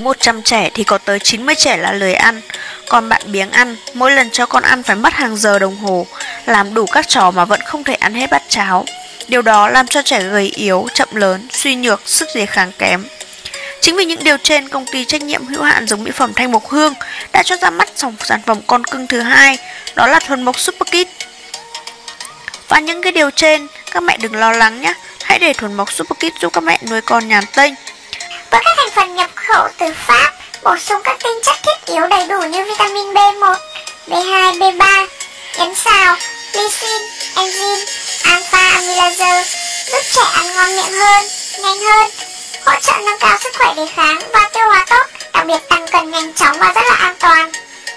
cứ 100 trẻ thì có tới 90 trẻ là lười ăn. Còn bạn biếng ăn, mỗi lần cho con ăn phải mất hàng giờ đồng hồ, làm đủ các trò mà vẫn không thể ăn hết bát cháo. Điều đó làm cho trẻ gầy yếu, chậm lớn, suy nhược, sức đề kháng kém. Chính vì những điều trên, công ty trách nhiệm hữu hạn dược mỹ phẩm Thanh Mộc Hương đã cho ra mắt sản phẩm con cưng thứ hai, đó là Thuần Mộc Super Kids. Và những cái điều trên, các mẹ đừng lo lắng nhé. Hãy để Thuần Mộc Super Kids giúp các mẹ nuôi con nhàn tênh. Với các thành phần nhập khẩu từ Pháp, bổ sung các tinh chất thiết yếu đầy đủ như vitamin B1, B2, B3, yến xào, lysine, enzyme, alpha amylase, giúp trẻ ăn ngon miệng hơn, nhanh hơn, hỗ trợ nâng cao sức khỏe đề kháng và tiêu hóa tốt, đặc biệt tăng cân nhanh chóng và rất là an toàn.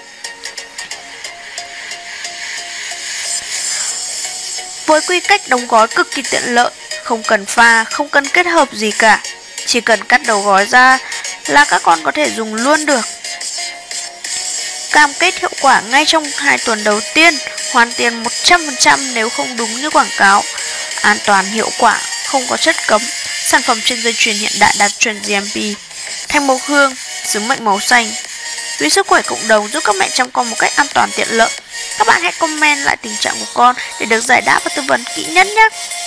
Với quy cách đóng gói cực kỳ tiện lợi, không cần pha, không cần kết hợp gì cả. Chỉ cần cắt đầu gói ra là các con có thể dùng luôn được. Cam kết hiệu quả ngay trong 2 tuần đầu tiên, hoàn tiền 100% nếu không đúng như quảng cáo. An toàn hiệu quả, không có chất cấm, sản phẩm trên dây chuyền hiện đại đạt chuẩn GMP. Thanh Mộc Hương, sứ mệnh màu xanh. Vì sức khỏe cộng đồng giúp các mẹ chăm con một cách an toàn tiện lợi. Các bạn hãy comment lại tình trạng của con để được giải đáp và tư vấn kỹ nhất nhé.